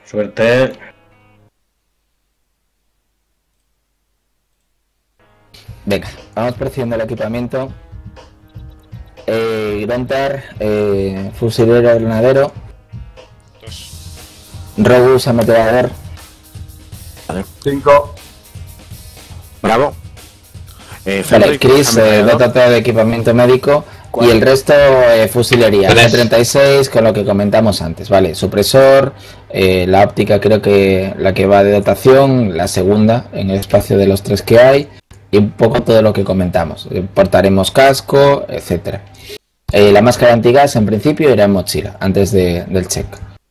Suerte. Venga, vamos procediendo al equipamiento. Gruntar, fusilero granadero. 2. Robus, ametrallador. Vale. 5. Bravo. Vale, Fenric, Chris, ametrallador. dótate de equipamiento médico. Y el resto, fusilería. Tres. G36, con lo que comentamos antes, ¿vale? Supresor, la óptica creo que la que va de dotación, la segunda en el espacio de los 3 que hay. Y un poco todo lo que comentamos. Portaremos casco, etcétera. La máscara antigas en principio irá en mochila, antes del check.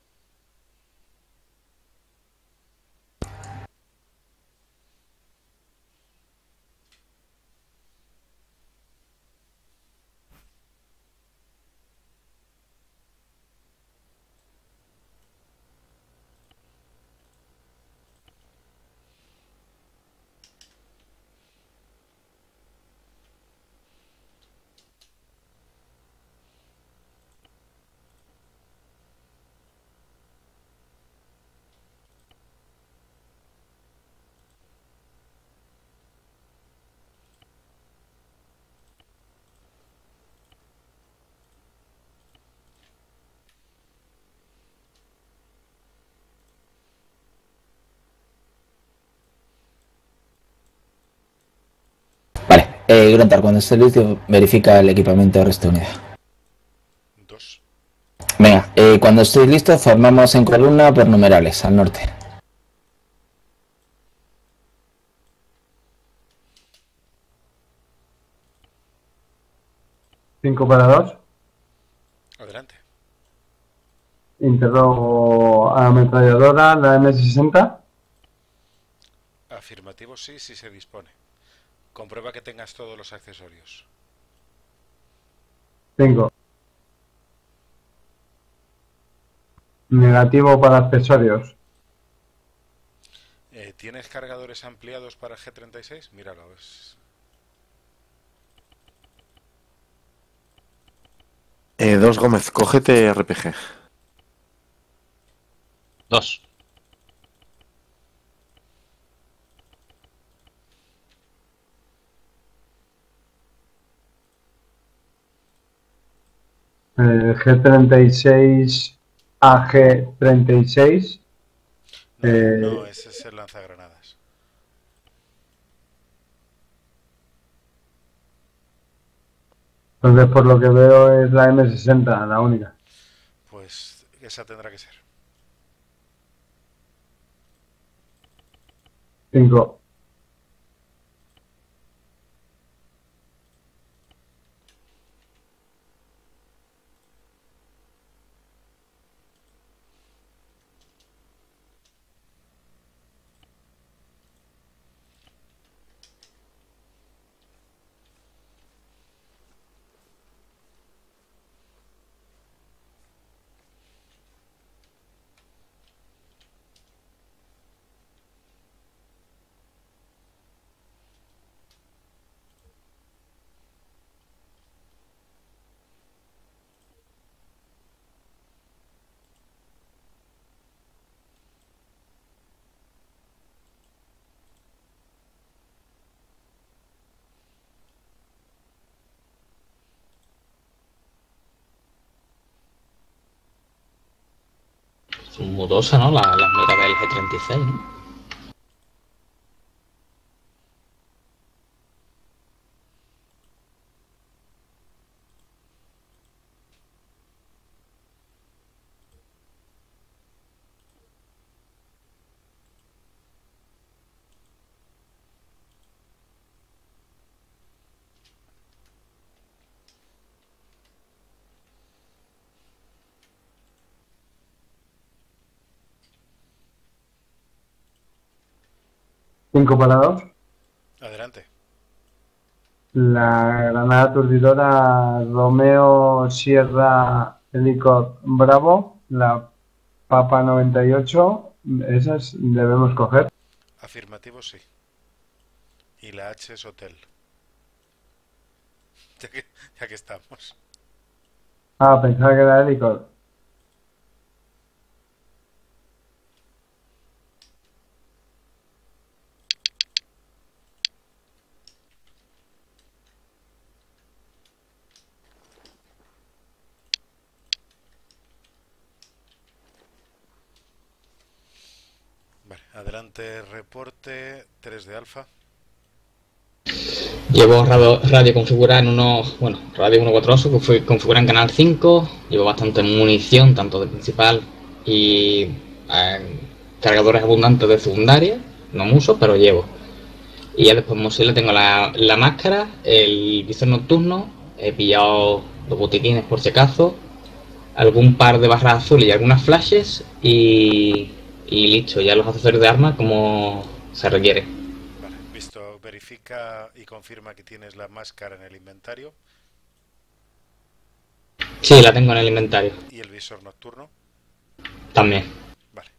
Vale, Gruntar, cuando esté listo, verifica el equipamiento del resto de unidad. 2. Venga, cuando estéis listos, formamos en columna por numerales, al norte. 5 para 2. Adelante. Interrogo a ametralladora, la M60. Afirmativo sí, si se dispone. Comprueba que tengas todos los accesorios. 5. Negativo para accesorios. ¿Tienes cargadores ampliados para G36? Míralo. Dos Gómez, cógete RPG. 2. G36 AG36. No, ese es el lanzagranadas. Entonces, por lo que veo, es la M60, la única. Pues esa tendrá que ser. 5. Es mudosa, ¿no? La mira del G36, ¿no? ¿5 para 2? Adelante. La granada aturdidora Romeo Sierra Helicop Bravo, la Papa 98, esas debemos coger. Afirmativo sí. Y la H es hotel. Ya que estamos. Ah, pensaba que era Helicop. Adelante, reporte 3 de Alfa. Llevo radio configurada en radio 148 que fue configurada en canal 5. Llevo bastante munición, tanto de principal y cargadores abundantes de secundaria. No mucho, pero llevo. Y ya después en mochila tengo la máscara, el visor nocturno. He pillado los botiquines por si acaso, algún par de barras azules y algunas flashes y listo, ya los accesorios de arma como se requiere. Vale, visto, verifica y confirma que tienes la máscara en el inventario. Sí, la tengo en el inventario. ¿Y el visor nocturno? También. Vale.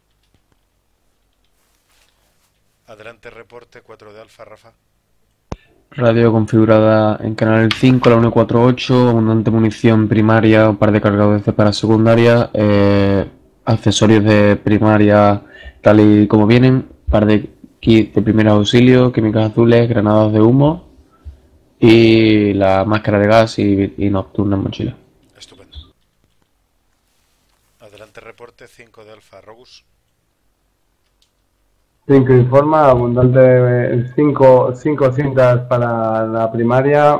Adelante, reporte 4 de Alfa, Rafa. Radio configurada en canal 5, la 148, abundante munición primaria, un par de cargadores para secundaria, accesorios de primaria tal y como vienen, par de kits de primer auxilio, químicas azules, granadas de humo y la máscara de gas y nocturna en mochila. Estupendo. Adelante, reporte 5 de Alfa, Rogus. 5 informa, abundante 5 cintas para la primaria,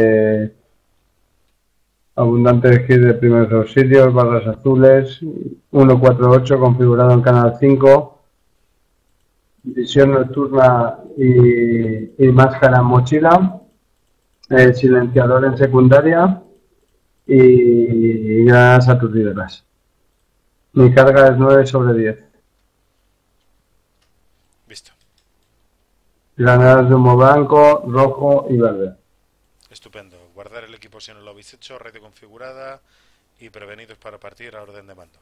abundante kit de primeros auxilios, barras azules, 148 configurado en canal 5, visión nocturna y máscara en mochila, silenciador en secundaria y granadas aturdidoras. Mi carga es 9 sobre 10. Visto. Granadas de humo blanco, rojo y verde. Estupendo. Guardar el equipo si no lo habéis hecho, radio configurada y prevenidos para partir a orden de mando.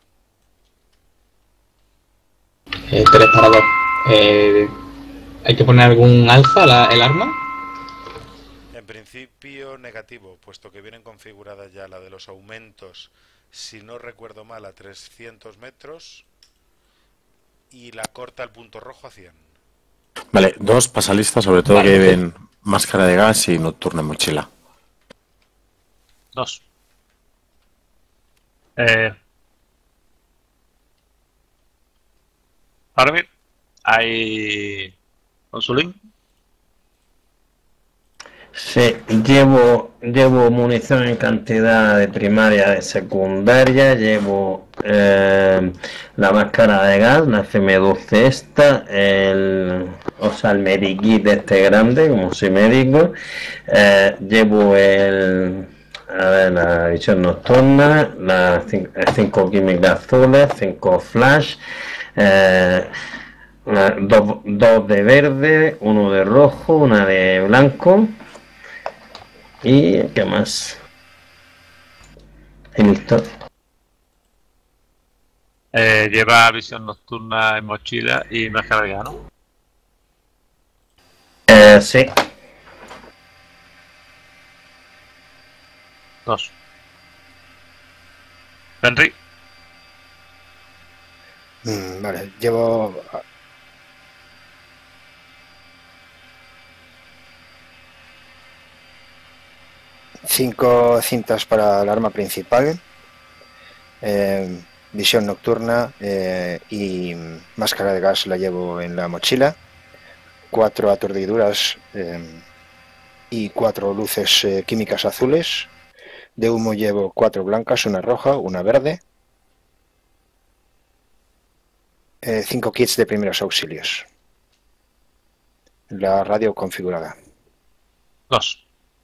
3 para 2. ¿Hay que poner algún alfa el arma? En principio negativo, puesto que vienen configuradas ya la de los aumentos, si no recuerdo mal, a 300 metros y la corta al punto rojo a 100. Vale, 2 pasalistas, sobre todo Vale, que lleven máscara de gas y nocturna en mochila. 2. Armin, ¿hay consulín? Sí, llevo munición en cantidad de primaria, de secundaria, llevo la máscara de gas, la FM12 esta, el medikit este grande, como soy médico, llevo la visión nocturna, las 5 químicas azules, 5 flash, dos de verde, uno de rojo, una de blanco. ¿Y qué más? Y listo. Lleva visión nocturna en mochila y máscara de gas, ¿no? Sí. 2. Henry. Vale, llevo... cinco cintas para el arma principal, visión nocturna y máscara de gas la llevo en la mochila, 4 aturdiduras y 4 luces químicas azules. De humo llevo 4 blancas, una roja, una verde, 5 kits de primeros auxilios. La radio configurada. 2.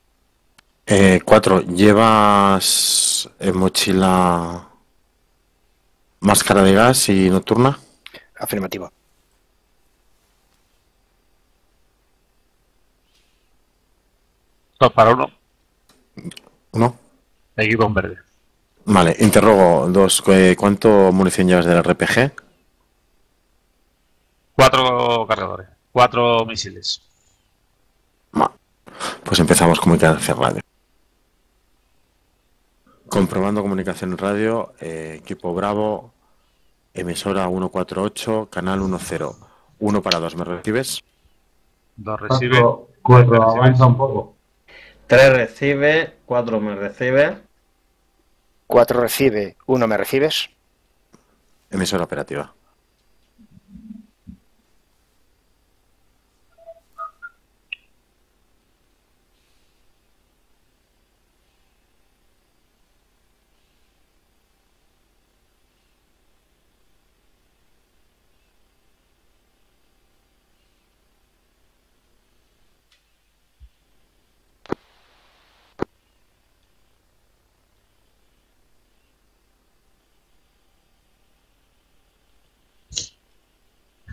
4. ¿Llevas en mochila máscara de gas y nocturna? Afirmativo. Dos para 1. 1. Equipo en verde. Vale, interrogo 2. ¿Cuánto munición llevas del RPG? 4 cargadores. 4 misiles. Pues empezamos comunicación radio. Comprobando comunicación en radio, equipo Bravo, emisora 148, canal 10. 1 para 2, ¿me recibes? 2 recibe. 4, avanza un poco. 3 recibe, 4 me recibe. 4 recibe, 1 me recibes. Emisora operativa.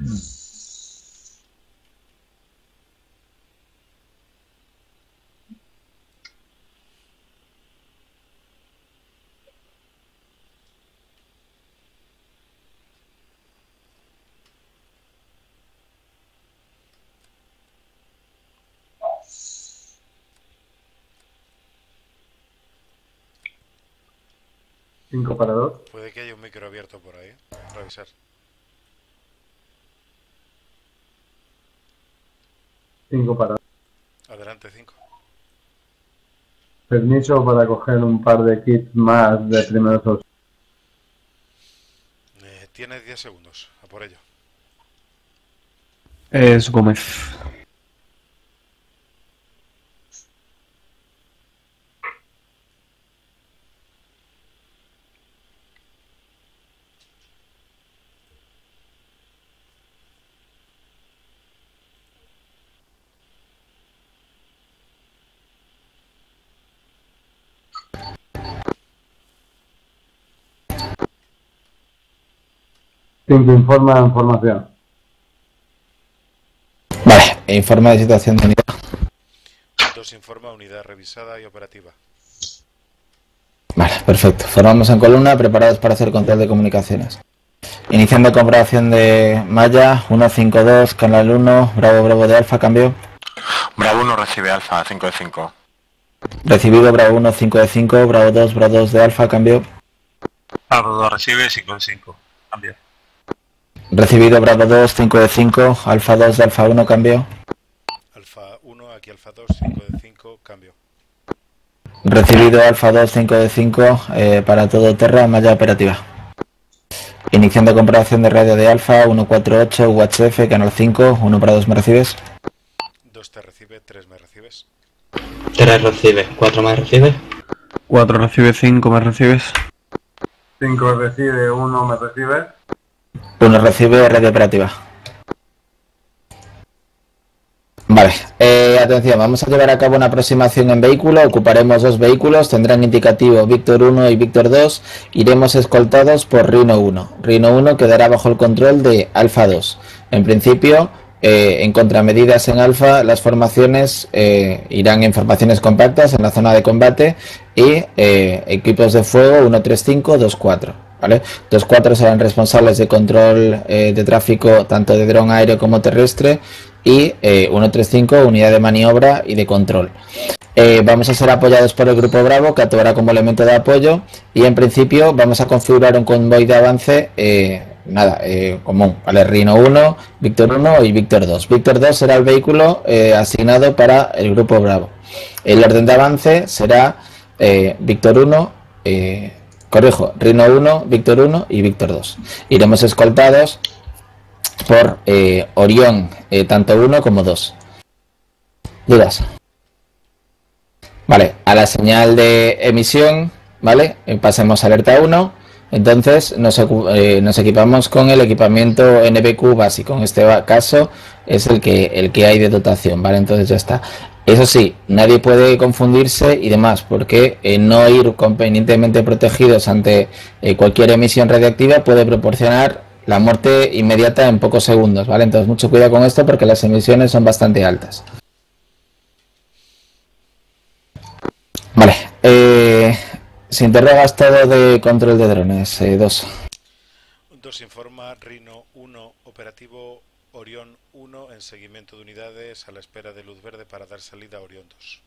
Cinco para dos. Puede que haya un micro abierto por ahí. Revisar. Cinco para dos. Adelante, 5. Permiso para coger un par de kits más de primeros auxilios. Tienes 10 segundos. A por ello. Es Gómez. Cinco informa de información. Vale, informe de situación de unidad. 2 informa, unidad revisada y operativa. Vale, perfecto. Formamos en columna, preparados para hacer control de comunicaciones. Iniciando comprobación de malla, 152, canal 1, Bravo, Bravo de Alfa, cambio. Bravo 1 recibe Alfa, 5 de 5. Recibido, Bravo 1, 5 de 5, Bravo 2 de Alfa, cambio. Bravo 2 recibe 5 de 5. Cambio. Recibido, Bravo 2, 5 de 5, Alfa 2 de Alfa 1, cambio. Alfa 1, aquí Alfa 2, 5 de 5, cambio. Recibido, Alfa 2, 5 de 5, para todo Terra, malla operativa. Iniciando comprobación de radio de Alfa, 148, UHF, canal 5, 1 para 2, ¿me recibes? 2 te recibe, 3 me recibes. 3 recibe, 4 más recibe. 4 recibe, 5 me recibes. 5 recibe, 1 me recibe. 1 recibe, radio operativa. Vale, atención, vamos a llevar a cabo una aproximación en vehículo, ocuparemos 2 vehículos, tendrán indicativo Víctor 1 y Víctor 2, iremos escoltados por Rino 1. Rino 1 quedará bajo el control de Alfa 2. En principio, en contramedidas en Alfa, las formaciones irán en formaciones compactas en la zona de combate y equipos de fuego 135, 24. ¿Vale? 2-4 serán responsables de control de tráfico tanto de dron aéreo como terrestre y 135 unidad de maniobra y de control. Vamos a ser apoyados por el grupo Bravo, que actuará como elemento de apoyo, y en principio vamos a configurar un convoy de avance común, ¿vale? Rino 1, Víctor 1 y Víctor 2. Víctor 2 será el vehículo asignado para el grupo Bravo. El orden de avance será Víctor 1, Rino 1, Víctor 1 y Víctor 2. Iremos escoltados por Orión, tanto 1 como 2. Dudas. Vale, a la señal de emisión, ¿vale? Pasemos a alerta 1. Entonces nos equipamos con el equipamiento NBQ básico. En este caso es el que hay de dotación, ¿vale? Entonces ya está. Eso sí, nadie puede confundirse y demás, porque no ir convenientemente protegidos ante cualquier emisión radiactiva puede proporcionar la muerte inmediata en pocos segundos, ¿vale? Entonces mucho cuidado con esto porque las emisiones son bastante altas. Vale, se interroga estado de control de drones, 2. 2 informa, Rino 1 operativo, Orión 1 en seguimiento de unidades a la espera de luz verde para dar salida a Orión 2.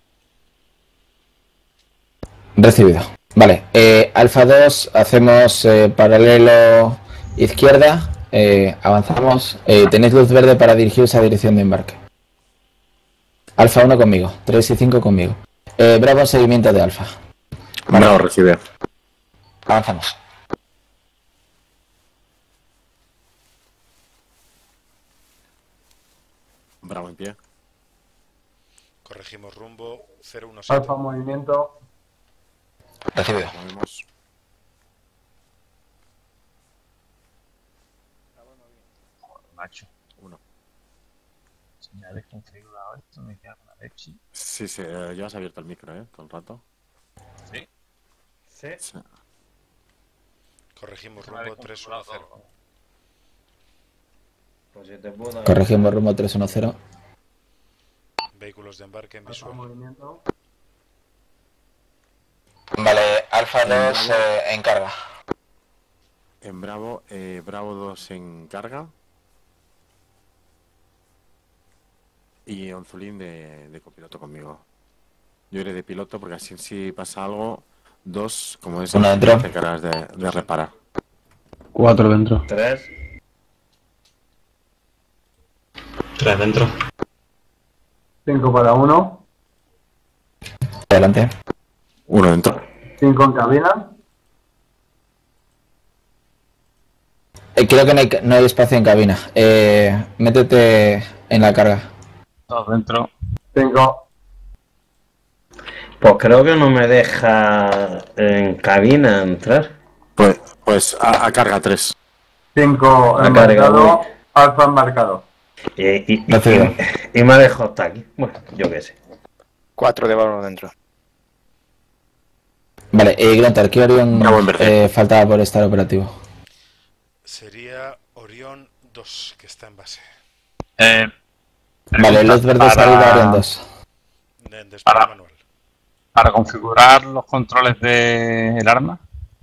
Recibido. Vale, Alfa 2, hacemos paralelo izquierda, avanzamos, tenéis luz verde para dirigiros a dirección de embarque. Alfa 1 conmigo, 3 y 5 conmigo. Bravo, seguimiento de Alfa. Vale. Bravo, recibe. Avanzamos. Bravo en pie. Corregimos rumbo 017. Alfa movimiento. Recibido. Movemos. Macho. 1. Señales configurado esto, me queda una leche. Sí, ya has abierto el micro, todo el rato. Sí. Sí. Corregimos rumbo 310. Pues si te puedo... Corregimos rumbo 310. Vehículos de embarque en visual. Vale, Alfa 2 en carga. En Bravo, Bravo 2 en carga. Y Onzulín de copiloto conmigo. Yo iré de piloto porque así si pasa algo, 2, como es, uno dentro. te encargas de reparar. 4 dentro. 3. 3 dentro. 5 para 1. Adelante. 1 dentro. 5 en cabina. Creo que no hay espacio en cabina. Métete en la carga. 2 dentro. 5. Pues creo que no me deja en cabina entrar. Pues a carga 3. 5 La carga, embarcado. voy. Alfa embarcado. Y me ha dejado hasta aquí. Bueno, yo qué sé. 4 de valor dentro. Vale, Grunter, ¿qué Orión Bravo en verde. faltaba por estar operativo? Sería Orión 2, que está en base. Vale, luz verde salida Orión 2. Despliegue manual. Para configurar los controles del arma.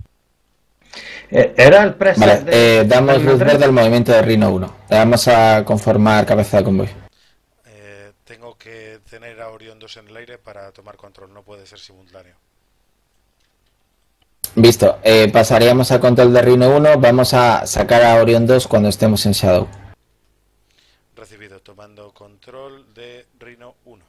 Era el preset Vale, de... damos luz verde al movimiento de Rhino 1. Le vamos a conformar cabeza de convoy. Tengo que tener a Orión 2 en el aire para tomar control, no puede ser simultáneo. Visto, pasaríamos a control de Rhino 1. Vamos a sacar a Orión 2 cuando estemos en Shadow. Recibido, tomando control de Rhino 1.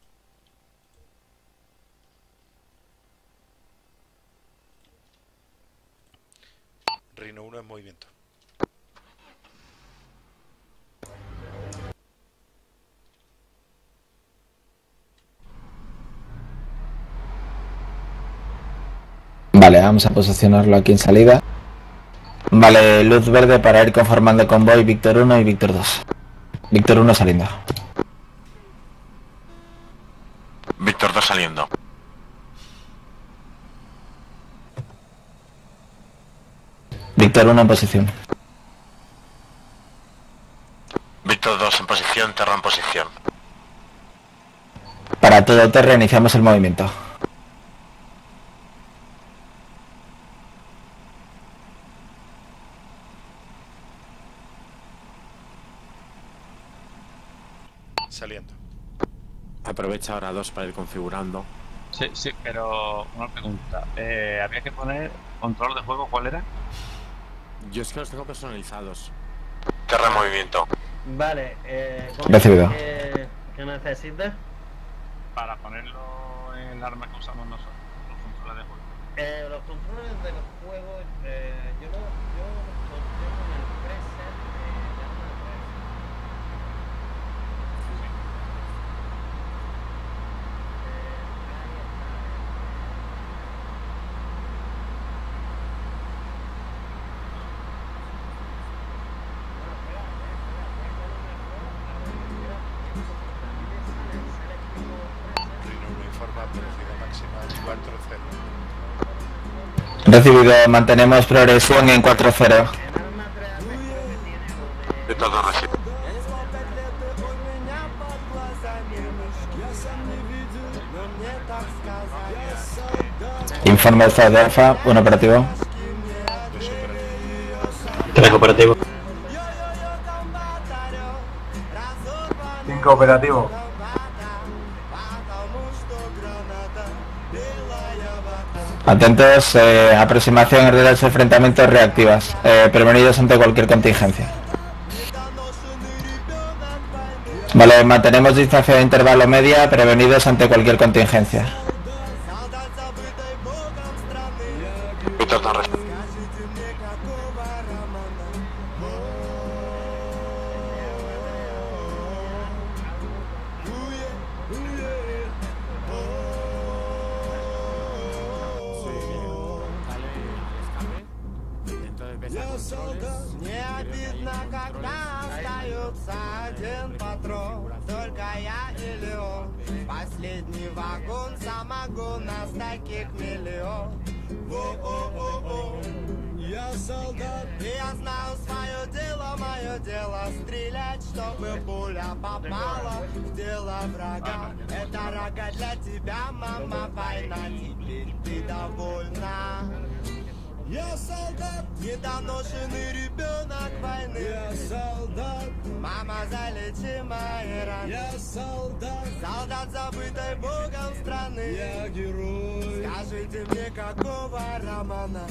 Rhino 1 en movimiento. Vale, vamos a posicionarlo aquí en salida. Vale, luz verde para ir conformando convoy Víctor 1 y Víctor 2. Víctor 1 saliendo. Víctor 2 saliendo. Víctor 1 en posición. Víctor 2 en posición, Terra en posición. Para todo terreno iniciamos el movimiento. Saliendo. Aprovecha ahora 2 para ir configurando. Sí, pero una pregunta. Había que poner control de juego, ¿cuál era? Yo es que los tengo personalizados. Terra en movimiento. Vale, Recibido. ¿qué necesitas? Para ponerlo en el arma que usamos nosotros, los controles de juego. Los controles del juego, yo los tengo en el preset de arma 4-0. Recibido, mantenemos progresión en 4-0. De todo recibo. Informe alfa de alfa, 1 operativo. 3 operativos. 5 operativo. Atentos, aproximación en redes de enfrentamientos reactivas. Prevenidos ante cualquier contingencia. Vale, mantenemos distancia de intervalo media, prevenidos ante cualquier contingencia. Víctor 2 recibo. Не видно, когда остается один патрон. Только я или он. Последний вагон, самогон, нас таких миллион. Во-о-о-о, я солдат, и я знаю свое мое дело стрелять, чтобы пуля попала в тело врага. Это рога для тебя, мама, война, теперь ты довольна. Я солдат, недоношенный ребенок войны. Я солдат, мама, залечи мои раны. Я солдат, солдат забытой богом страны. Я герой, скажите мне, какого романа?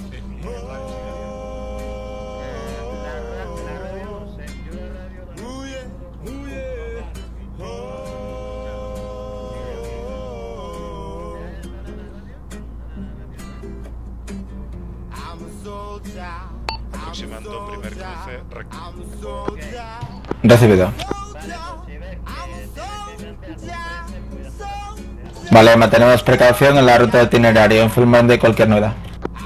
Aproximando primer cruce recto. Recibido. Vale, mantenemos precaución en la ruta de itinerario. Informen de cualquier novedad.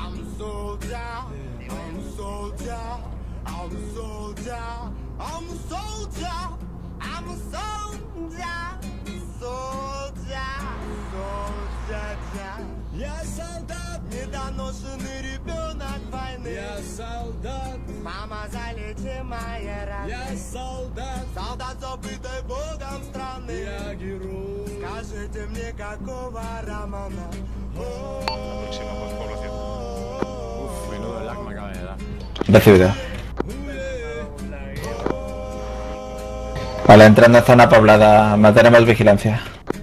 Мама, залечи мои раны. Я солдат, солдат забытой богом страны. Я герой, скажите мне, какого романа? Aproximamos población. Uf, menudo lag me acaba de dar. Recibido. Vale, entrando en zona poblada, mantenemos vigilancia.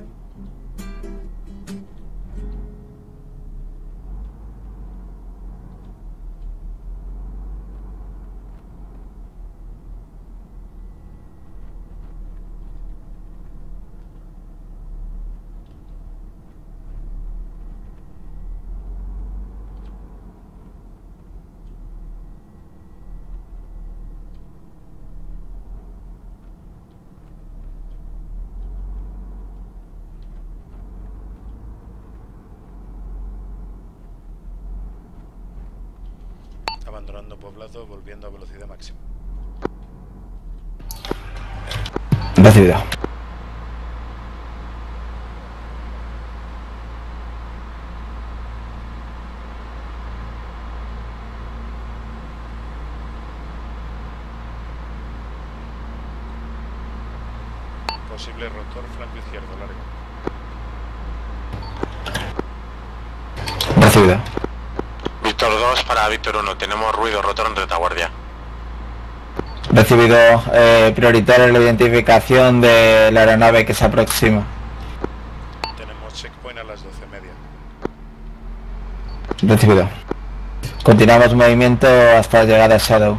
Abandonando poblado, volviendo a velocidad máxima. Recibido. Posible rotor flanco izquierdo, largo. Recibido. Víctor 2 para Víctor 1. Tenemos ruido rotor en retaguardia. Recibido. Prioritaria la identificación de la aeronave que se aproxima. Tenemos checkpoint a las 12:30. Recibido. Continuamos movimiento hasta la llegada a Shadow.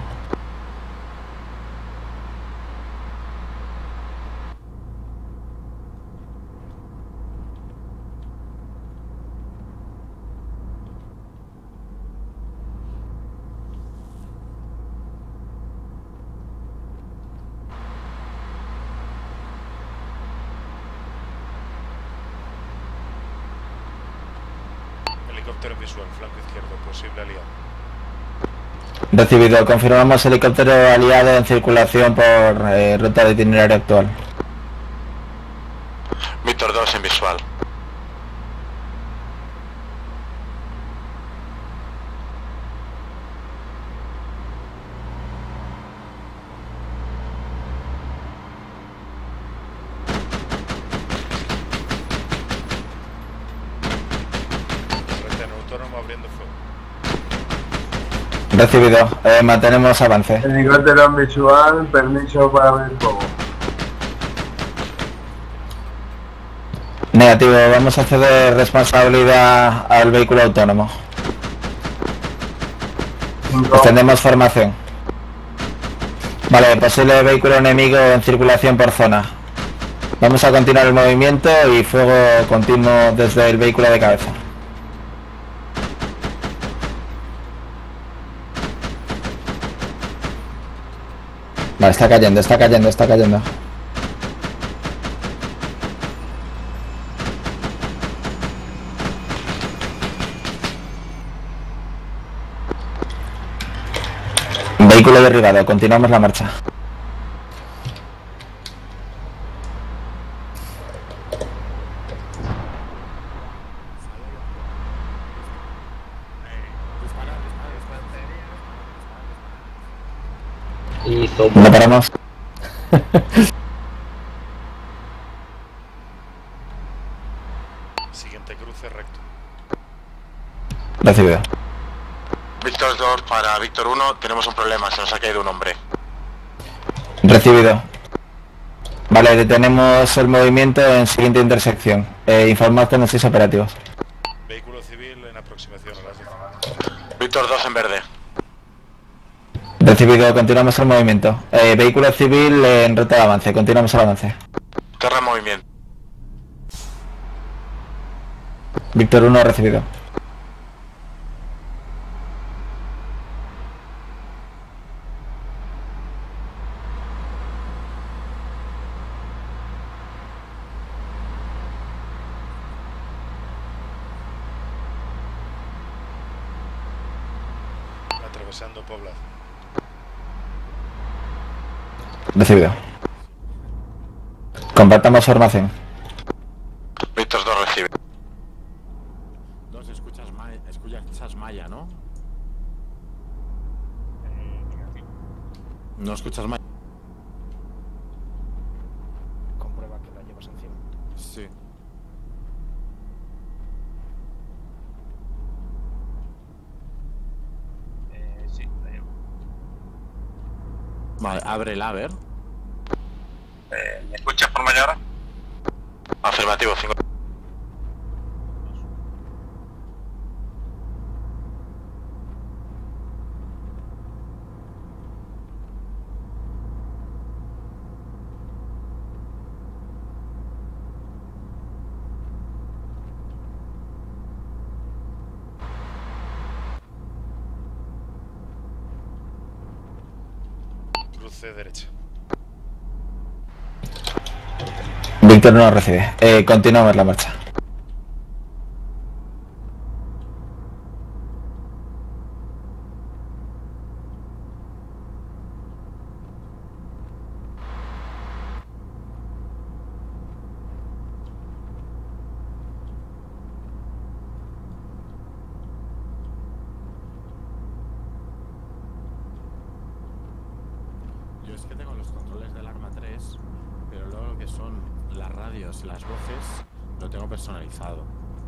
Helicóptero visual, flanco izquierdo, posible aliado. Recibido. Confirmamos helicóptero aliado en circulación por ruta de itinerario actual. Víctor 2 en visual. Retén autónomo abriendo fuego. Recibido. Mantenemos avance. Helicóptero visual, permiso para abrir fuego. Negativo. Vamos a ceder responsabilidad al vehículo autónomo. Extendemos formación. Vale, posible vehículo enemigo en circulación por zona. Vamos a continuar el movimiento y fuego continuo desde el vehículo de cabeza. Vale, está cayendo, está cayendo, está cayendo. Vehículo derribado, continuamos la marcha. Hizo No paramos. Siguiente cruce recto. Recibido. Víctor 2 para Víctor 1, tenemos un problema, se nos ha caído un hombre. Recibido. Vale, detenemos el movimiento en siguiente intersección. Informad con los 6 operativos. Vehículo civil en aproximación a las 10. Víctor 2 en verde. Recibido, continuamos el movimiento. Vehículo civil en ruta de avance, continuamos el avance. Terra en movimiento. Víctor 1 recibido. Atravesando poblado. Recibido. Compartamos formación. Víctor 2 recibe. 2, escuchas Maya, ¿no? No escuchas Maya. Comprueba que la llevas encima. Sí. Sí, la llevo. Vale, ábrela, a ver. ¿Me escuchas por mayor hora? Afirmativo, 5. Cruce derecha. Víctor no recibe. Continuamos la marcha. Yo es que tengo los controles del Arma 3, pero luego lo que son las radios y las voces lo tengo personalizado.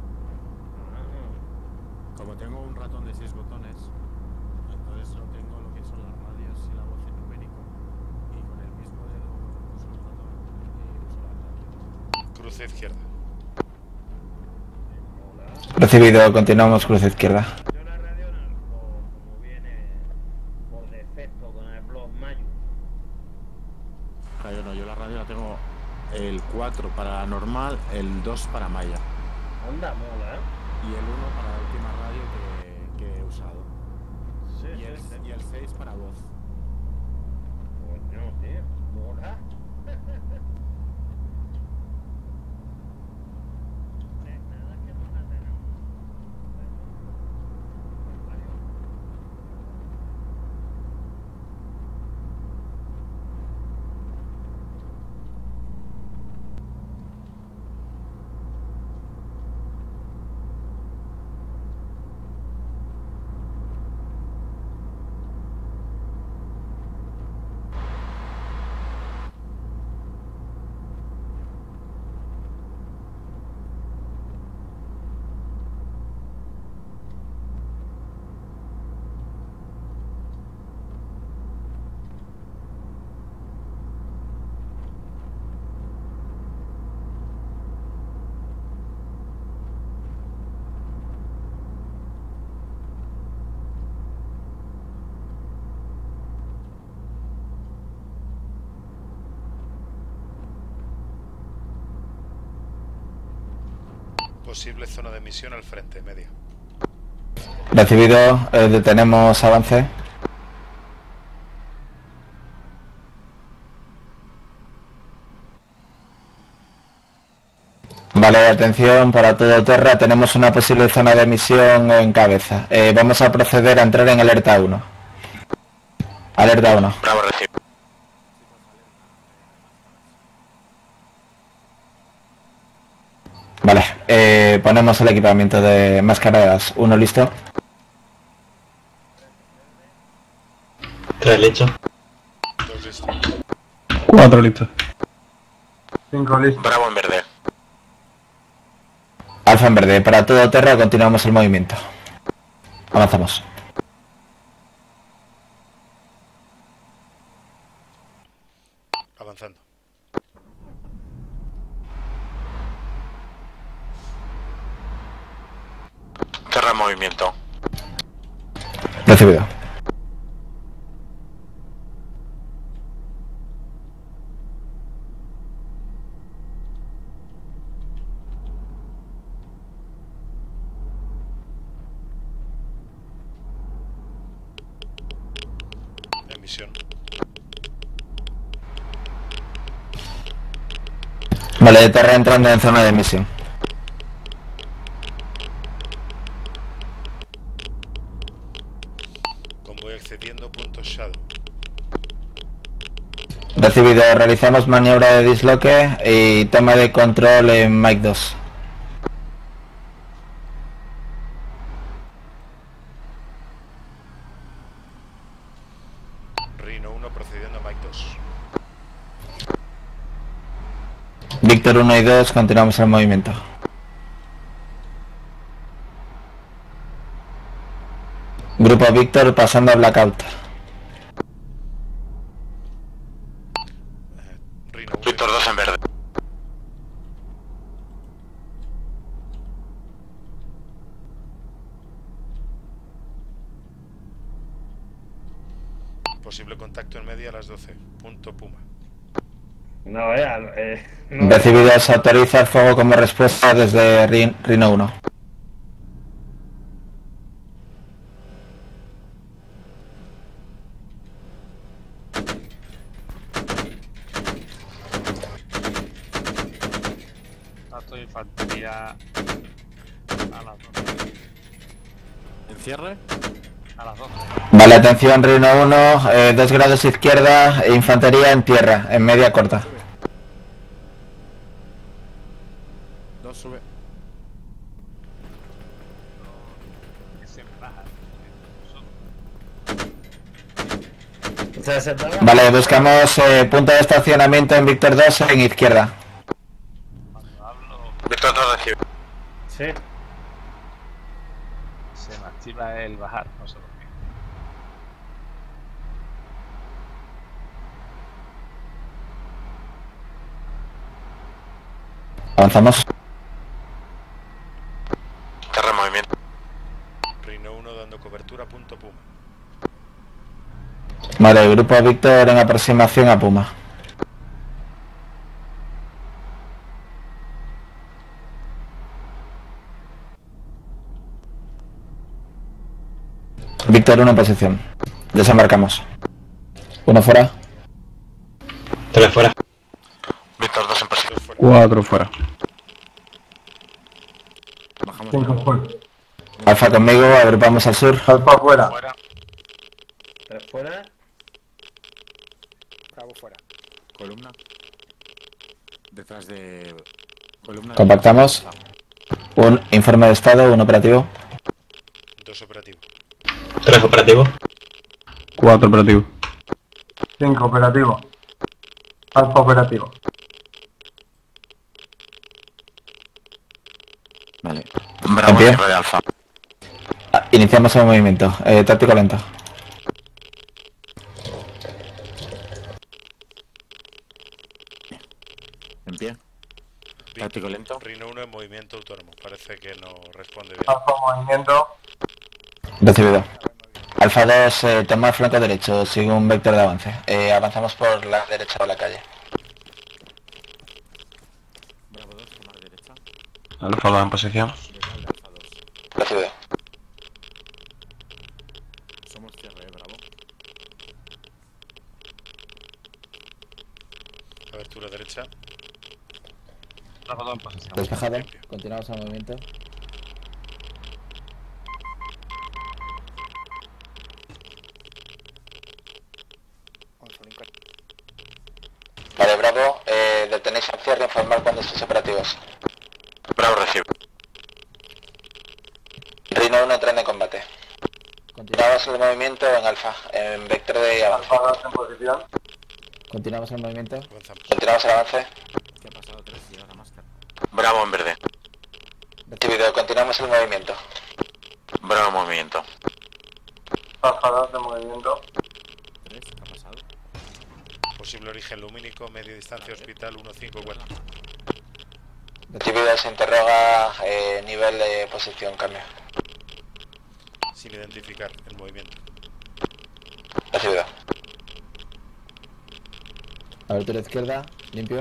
Como tengo un ratón de 6 botones, entonces no tengo lo que son las radios y la voz en numérico, y con el mismo dedo uso el ratón y uso la radio. Cruce izquierda. Recibido, continuamos cruce izquierda. Yo la radio como viene por defecto con el blog Mayo. Claro, no, yo la radio la tengo el 4 para normal, el 2 para Maya Onda, mola, ¿eh? y el 1 para la última radio que he usado. Sí, Y el 6 para voz. Coño, tío, mola. Nada que mola tener un... Posible zona de emisión al frente, medio. Recibido, detenemos avance. Vale, atención para todo Terra, tenemos una posible zona de emisión en cabeza. Vamos a proceder a entrar en alerta 1. Alerta 1. Bravo, recibe. Vale, ponemos el equipamiento de máscaras. 1 listo. 3 listo. listo. 4 listos. 5 listos. Bravo en verde. Alfa en verde. Para todo terra continuamos el movimiento. Avanzamos. Avanzando. Terra en movimiento. Recibido. Emisión. Vale, terra entrando en zona de emisión. Convoy accediendo, punto Shadow. Recibido. Realizamos maniobra de disloque y toma de control en Mike 2. Rhino 1 procediendo a Mike 2. Víctor 1 y 2, continuamos el movimiento. Grupo Víctor pasando a Blackout. Rhino 1. Víctor 2 en verde. Posible contacto en media a las 12. Punto Puma. No, no. Recibido. Se autoriza el fuego como respuesta desde Rhino 1. Dato de infantería a las 12. ¿Encierre? A las 12. Vale, atención, Rhino 1, 2 grados izquierda, infantería en tierra, en media corta. 2 sube. Que se baja. O sea, se tarda. Vale, buscamos punto de estacionamiento en Víctor 2 en izquierda. Cuando hablo, Víctor 2 recibe. Sí. se me activa el bajar, no sé por qué. Avanzamos. Terra en movimiento. Rhino 1 dando cobertura, punto Puma. Vale, grupo Víctor en aproximación a Puma. Víctor 1 en posición. Desembarcamos. 1 fuera. 3 fuera. Víctor 2 en posición. 4 fuera. Bajamos 5 bravo. fuera. Alfa conmigo, agrupamos al sur. Alfa afuera. Fuera. 3 fuera. Bravo fuera. Columna. Detrás de... Columna. Compactamos. Un informe de estado, un operativo. 2 operativo. 3 operativos. 4 operativos. 5 operativo. Alfa operativo. Vale. Bravo En pie. en cierre de alfa. Iniciamos el movimiento. Táctico lento. En pie. Táctico lento. Rhino 1 en movimiento autónomo. Parece que no responde bien. Alfa movimiento. Recibido. Alfa 2, toma flanco derecho, sigue un vector de avance. Avanzamos por la derecha de la calle. Bravo 2, tomar derecha. Alfa 2 en posición. Detrás de Alfa 2. Recibido. Somos cierre, bravo. Abertura derecha. Bravo 2 en posición. Despejado. Continuamos el movimiento. Vale, Bravo, detenéis al cierre, informar cuando estéis operativos. Bravo recibe. Rhino 1 entrando en combate. Continuamos el movimiento en Alfa, en vector de avance. Alfa 2 en posición. Continuamos el movimiento. Avanzamos. Continuamos el avance. ¿Qué ha pasado? 3 y ahora máscara. Bravo en verde. Recibido. Continuamos el movimiento. Bravo en movimiento. Alfa 2 de movimiento. 3, ¿qué ha pasado? Posible origen lumínico, media distancia, hospital 154. Recibido. Se interroga nivel de posición. Cambio. Sin identificar el movimiento. Recibido. Abertura izquierda. Limpio.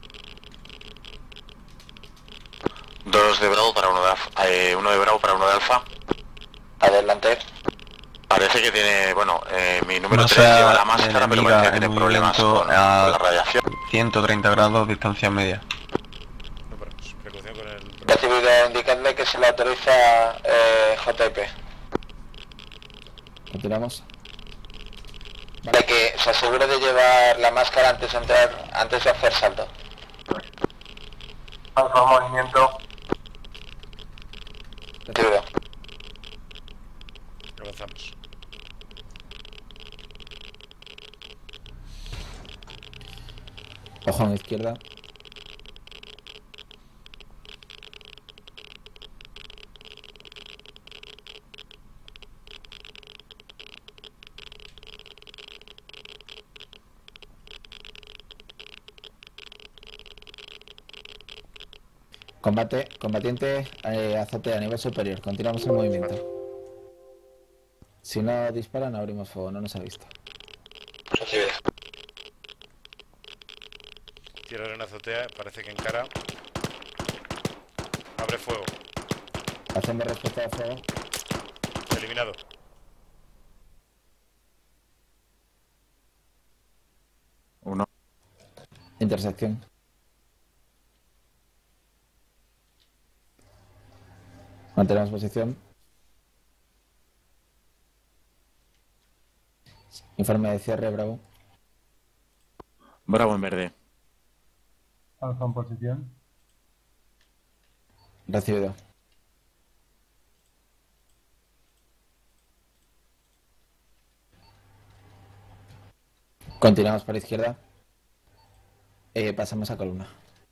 2 de Bravo para 1 de Alfa. 1 de Bravo para 1 de Alfa. Adelante. Parece que tiene, bueno, mi número No 3 sea lleva la máscara, pero enemiga parece que en tiene problemas movimiento con a la radiación. 130 grados, distancia media. No paramos. Precaución con el... Recibido. Indicadle que se le autoriza JP. Continuamos. Vale, que se asegure de llevar la máscara antes de entrar, antes de hacer salto. Alfa movimiento. Recibido. Avanzamos. Ojo en la izquierda. Combatiente azotea a nivel superior. Continuamos el movimiento. Si no disparan, abrimos fuego. No nos ha visto. Recibido. Tierra en azotea, parece que encara. Abre fuego. Acción de respuesta de fuego. Eliminado. Intersección. Mantenemos posición. Informe de cierre, Bravo. Bravo en verde. Alfa en posición. Recibido. Continuamos por izquierda. Pasamos a columna.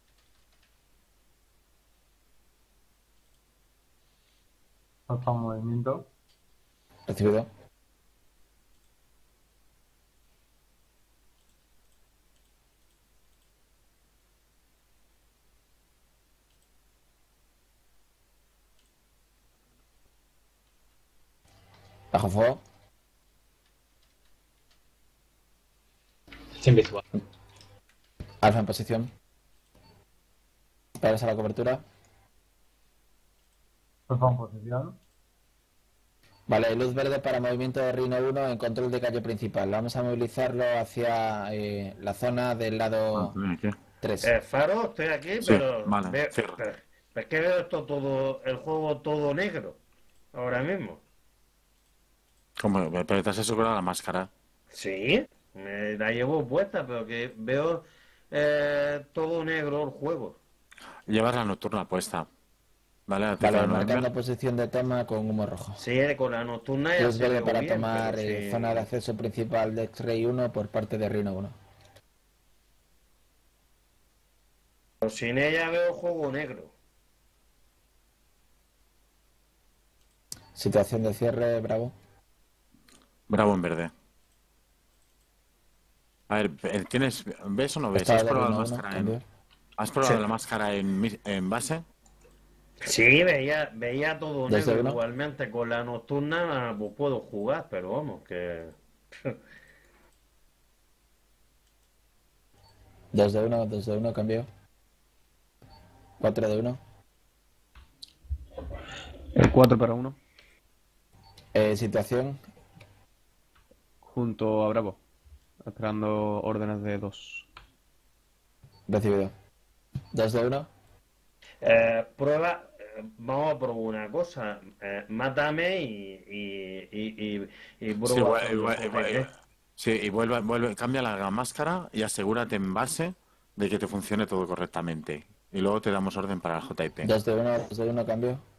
Alfa en movimiento. Recibido. Bajo fuego. Sin visual. Alfa en posición. Paras a la cobertura. Alfa en posición. Vale, luz verde para movimiento de Rhino 1 en control de calle principal. Vamos a movilizarlo hacia la zona del lado 3. Faro, estoy aquí, Sí, pero, vale, cierro. pero es que veo esto todo, el juego todo negro, ahora mismo. ¿Cómo? Pero te has asegurado la máscara. Sí, me la llevo puesta, pero que veo todo negro el juego. Llevas la nocturna puesta. Vale, Vale, cifra de marcando noviembre. posición de toma con humo rojo. Sí, con la nocturna ya Luz se verde veo para bien, tomar pero sí. zona de acceso principal de X-Ray 1 por parte de Rhino 1. Pero sin ella veo el juego negro. Situación de cierre, Bravo. Bravo en verde. A ver, ¿tienes, ¿ves o no ves? Estado ¿Has de probado la Rhino 1, máscara cambio. ¿Has probado Sí. la máscara en base? Sí, veía todo ¿Desde negro uno? igualmente. Con la nocturna pues puedo jugar, pero vamos, que... 2 de 1, cambio. 4 de 1. El 4 para 1. Situación. Junto a Bravo. Esperando órdenes de 2. Recibido. 2 de 1. Prueba, vamos a probar una cosa. Mátame y Sí, prueba con los OPG. sí, y vuelve, cambia la máscara y asegúrate en base de que te funcione todo correctamente. Y luego te damos orden para el JIP. 2 de 1, cambio.